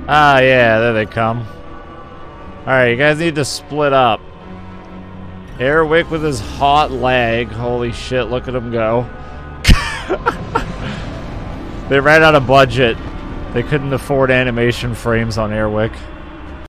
Ah, yeah, there they come. Alright, you guys need to split up. Airwick with his hot leg. Holy shit, look at him go. They ran out of budget. They couldn't afford animation frames on Airwick.